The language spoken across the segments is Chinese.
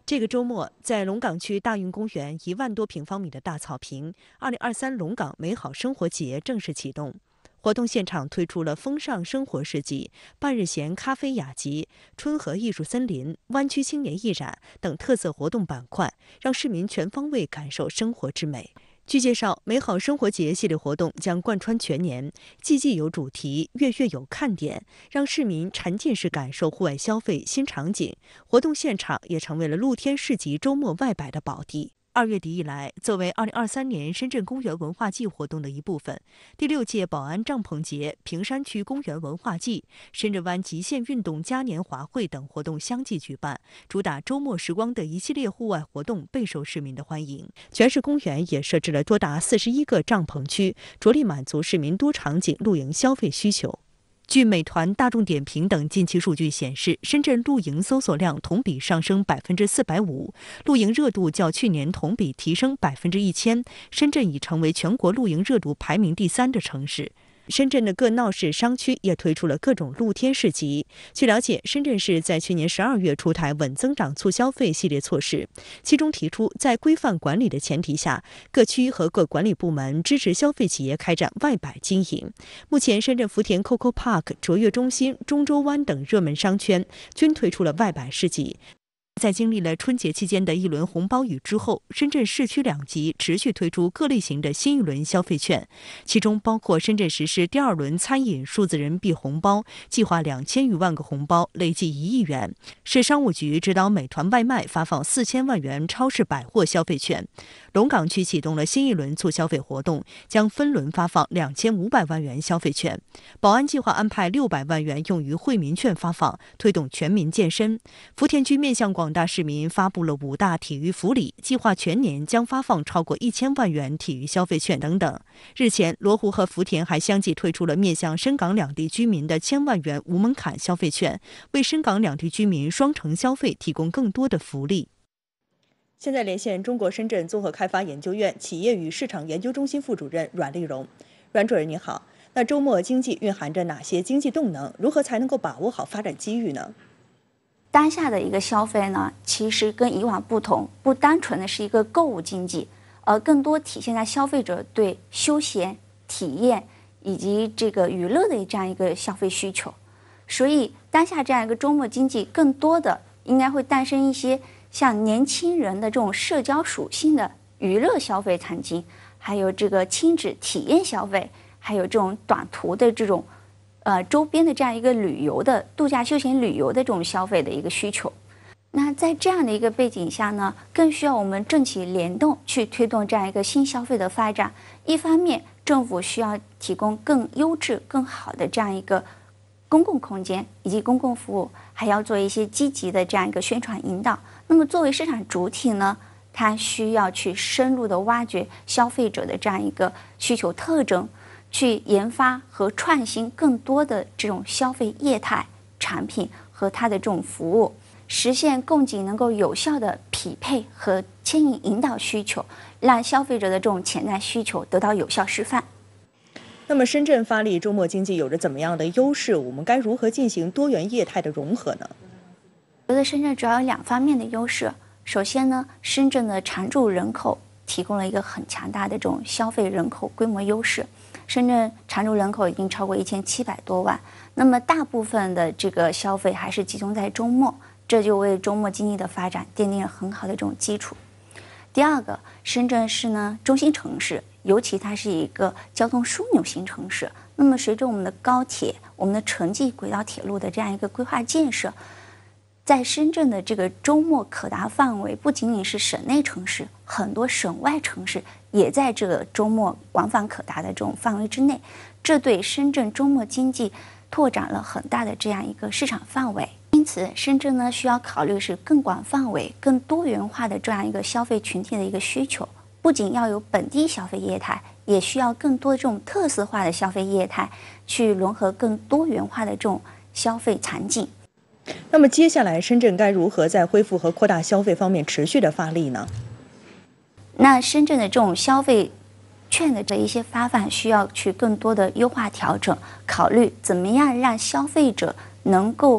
这个周末，在龙岗区大运公园1万多平方米的大草坪，2023龙岗美好生活节正式启动。活动现场推出了风尚生活市集、半日闲咖啡雅集、春和艺术森林、湾区青年艺展等特色活动板块，让市民全方位感受生活之美。据介绍，美好生活节系列活动将贯穿全年，季季有主题，月月有看点，让市民沉浸式感受户外消费新场景。活动现场也成为了露天市集周末外摆的宝地。2月底以来，作为2023年深圳公园文化季活动的一部分，第6届宝安帐篷节、坪山区公园文化季、深圳湾极限运动嘉年华会等活动相继举办，主打周末时光的一系列户外活动备受市民的欢迎。全市公园也设置了多达41个帐篷区，着力满足市民多场景露营消费需求。据美团、大众点评等近期数据显示，深圳露营搜索量同比上升450%，露营热度较去年同比提升1000%，深圳已成为全国露营热度排名第3的城市。深圳的各闹市商区也推出了各种露天市集。据了解，深圳市在去年12月出台稳增长促消费系列措施，其中提出在规范管理的前提下，各区和各管理部门支持消费企业开展外摆经营。目前，深圳福田 COCO Park、卓越中心、中洲湾等热门商圈均推出了外摆市集。在经历了春节期间的一轮红包雨之后，深圳市区2级持续推出各类型的新一轮消费券，其中包括深圳实施第2轮餐饮数字人民币红包，计划2000余万个红包，累计1亿元。市商务局指导美团外卖发放4000万元超市百货消费券。龙岗区启动了新一轮促消费活动，将分轮发放2500万元消费券。宝安计划安排600万元用于惠民券发放，推动全民健身。福田区面向广大市民发布了5大体育福利，计划全年将发放超过1000万元体育消费券等等。日前，罗湖和福田还相继推出了面向深港两地居民的1000万元无门槛消费券，为深港两地居民双城消费提供更多的福利。现在连线中国深圳综合开发研究院企业与市场研究中心副主任阮丽蓉。阮主任你好，那周末经济蕴含着哪些经济动能？如何才能够把握好发展机遇呢？ 当下的一个消费呢，其实跟以往不同，不单纯的是一个购物经济，而更多体现在消费者对休闲、体验以及这个娱乐的这样一个消费需求。所以当下这样一个周末经济，更多的应该会诞生一些像年轻人的这种社交属性的娱乐消费场景，还有这个亲子体验消费，还有这种短途的这种周边的这样一个旅游的度假休闲旅游的这种消费的一个需求。那在这样的一个背景下呢，更需要我们政企联动去推动这样一个新消费的发展。一方面，政府需要提供更优质、更好的这样一个公共空间以及公共服务，还要做一些积极的这样一个宣传引导。那么作为市场主体呢，它需要去深入的挖掘消费者的这样一个需求特征，去研发和创新更多的这种消费业态、产品和它的这种服务，实现供给能够有效的匹配和牵引引导需求，让消费者的这种潜在需求得到有效释放。 那么深圳发力周末经济有着怎么样的优势？我们该如何进行多元业态的融合呢？ 我觉得深圳主要有2方面的优势。首先呢，深圳的常住人口提供了一个很强大的这种消费人口规模优势。深圳常住人口已经超过1700多万，那么大部分的这个消费还是集中在周末，这就为周末经济的发展奠定了很好的这种基础。第二个，深圳是呢中心城市，尤其它是一个交通枢纽型城市。那么随着我们的高铁、我们的城际轨道铁路的这样一个规划建设，在深圳的这个周末可达范围不仅仅是省内城市，很多省外城市也在这个周末往返可达的这种范围之内，这对深圳周末经济拓展了很大的这样一个市场范围。因此，深圳呢需要考虑是更广范围、更多元化的这样一个消费群体的一个需求，不仅要有本地消费业态，也需要更多这种特色化的消费业态，去融合更多元化的这种消费场景。 那么接下来深圳该如何在恢复和扩大消费方面持续的发力呢？ 那深圳的这种消费券的这一些发放需要去更多的优化调整，考虑怎么样让消费者能够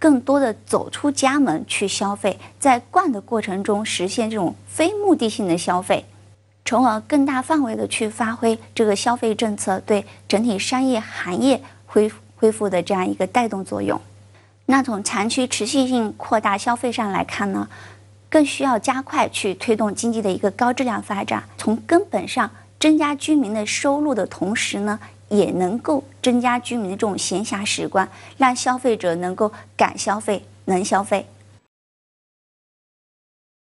更多的走出家门去消费，在逛的过程中实现这种非目的性的消费，从而更大范围的去发挥这个消费政策对整体商业行业恢复的这样一个带动作用。那从长期持续性扩大消费上来看呢，更需要加快去推动经济的一个高质量发展，从根本上增加居民的收入的同时呢，也能够增加居民的这种闲暇时光，让消费者能够敢消费、能消费。